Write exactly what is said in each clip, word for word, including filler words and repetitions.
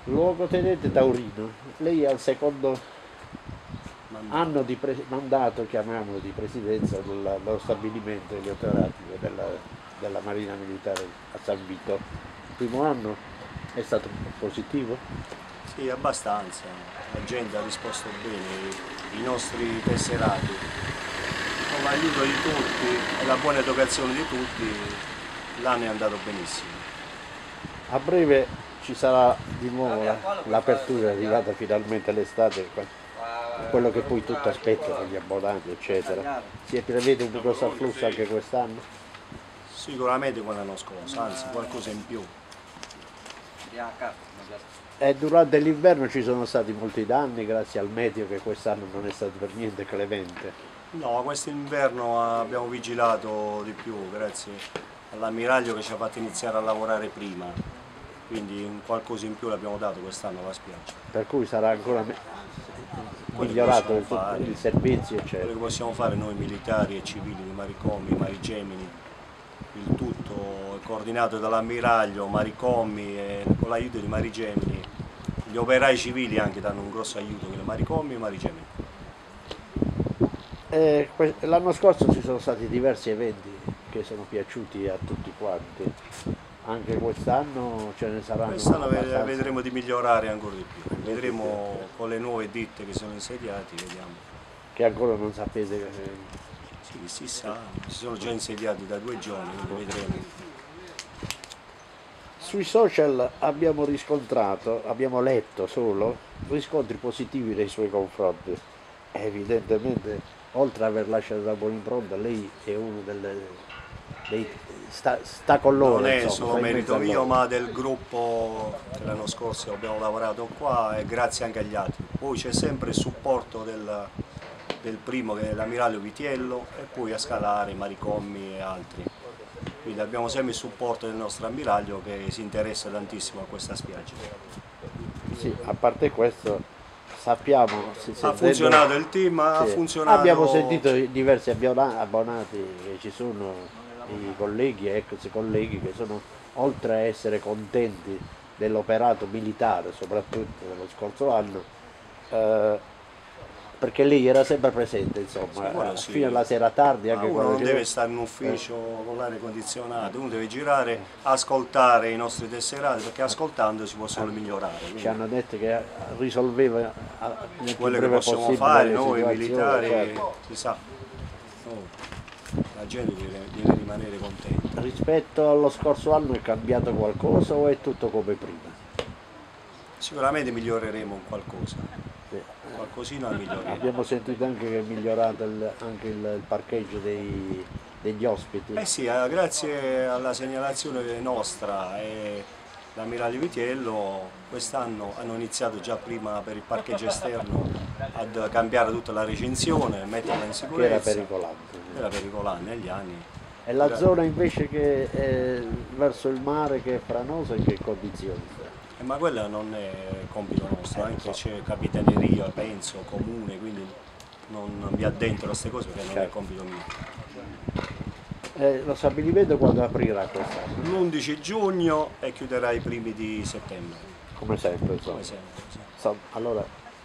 Luogotenente Taurino, lei è al secondo anno di mandato, chiamiamolo, di presidenza dello, dello stabilimento degli operativi della, della Marina Militare a San Vito. Il primo anno è stato positivo? Sì, abbastanza. La gente ha risposto bene, i nostri tesserati. Con l'aiuto di tutti e la buona educazione di tutti, l'anno è andato benissimo. A breve ci sarà di nuovo l'apertura, è arrivata finalmente l'estate, quello che poi tutto aspetta con gli abbonati eccetera. Si prevede un grosso afflusso anche quest'anno? Sicuramente come l'anno scorso, anzi qualcosa in più. E durante l'inverno ci sono stati molti danni grazie al meteo che quest'anno non è stato per niente clemente. No, quest'inverno abbiamo vigilato di più grazie all'ammiraglio che ci ha fatto iniziare a lavorare prima, quindi qualcosa in più l'abbiamo dato quest'anno alla spiaggia. Per cui sarà ancora migliorato il, il servizio eccetera. Quello che possiamo fare noi militari e civili di Maricomi, Marigemini, il tutto coordinato dall'ammiraglio, Maricomi e con l'aiuto di Marigemini. Gli operai civili anche danno un grosso aiuto, che Maricomi e Marigemini. Eh, L'anno scorso ci sono stati diversi eventi che sono piaciuti a tutti quanti, anche quest'anno ce ne saranno. Quest'anno abbastanza. Vedremo di migliorare ancora di più, vedremo con le nuove ditte che sono insediate, vediamo. Che ancora non sapete? Che... Sì, si sa, si sono già insediati da due giorni, quindi vedremo. Sui social abbiamo riscontrato, abbiamo letto solo riscontri positivi nei suoi confronti. Evidentemente, oltre ad aver lasciato una buona impronta, lei è uno delle, dei, sta, sta con loro. Non è insomma, solo merito mio, ma del gruppo che l'anno scorso abbiamo lavorato qua e grazie anche agli altri. Poi c'è sempre il supporto del, del primo che è l'ammiraglio Vitiello e poi a scalare Maricomi e altri. Quindi abbiamo sempre il supporto del nostro ammiraglio che si interessa tantissimo a questa spiaggia. Sì, a parte questo sappiamo... Si ha funzionato il team, ha sì. funzionato... Abbiamo sentito diversi abbonati che ci sono, i colleghi e ex colleghi che sono, oltre a essere contenti dell'operato militare, soprattutto dello scorso anno, eh, perché lei era sempre presente, insomma, sì, fino alla sera tardi. Anche uno non deve deve stare in ufficio eh. con l'aria condizionata, uno deve girare, ascoltare i nostri tesserati, perché ascoltando si può solo migliorare. Quindi... Ci hanno detto che risolveva nel quello che possiamo fare noi militari, certo. Si sa, oh, la gente deve, deve rimanere contenta. Rispetto allo scorso anno è cambiato qualcosa o è tutto come prima? Sicuramente miglioreremo qualcosa. Sì. Qualcosina miglioreremo. Abbiamo sentito anche che è migliorato il, anche il, il parcheggio dei, degli ospiti. Eh sì, eh, grazie alla segnalazione nostra e l'ammiraglio Vitiello quest'anno hanno iniziato già prima per il parcheggio esterno a cambiare tutta la recinzione, metterla in sicurezza. Che era pericolante. Era pericolante negli anni. E la era... zona invece che è verso il mare, che è franosa, in che condizioni sta? Eh, ma quella non è compito nostro, anche c'è capitaneria, penso, comune, quindi non vi addentro a queste cose perché non certo. È compito mio. Eh, lo stabilimento quando aprirà quest'anno? l'undici giugno e chiuderà i primi di settembre. Come sempre, insomma. Come sempre sì. Insomma, allora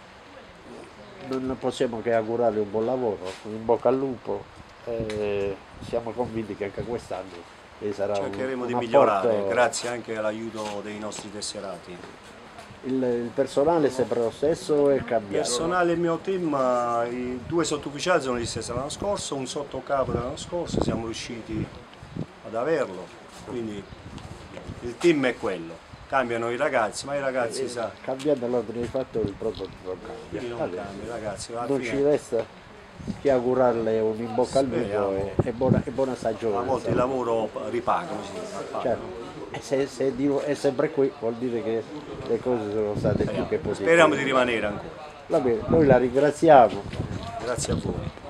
non possiamo che augurarle un buon lavoro, in bocca al lupo, eh, siamo convinti che anche quest'anno sarà cercheremo un, di un migliorare, apporto... grazie anche all'aiuto dei nostri tesserati. Il, il personale è sempre lo stesso o è cambiato? Il personale del mio team, i due sottufficiali sono gli stessi dell'anno scorso, un sottocapo dell'anno scorso, siamo riusciti ad averlo, quindi il team è quello. Cambiano i ragazzi, ma i ragazzi eh, sa. Cambiando l'ordine dei fattori il prodotto non cambia. Non allora, cambia, ragazzi. Non ci resta che augurarle un in bocca al lupo e, e, buona, e buona stagione. A volte il lavoro ripaga, così. Certo. E se, se è sempre qui vuol dire che le cose sono state più che positive. Speriamo di rimanere ancora. Va bene, noi la ringraziamo. Grazie a voi.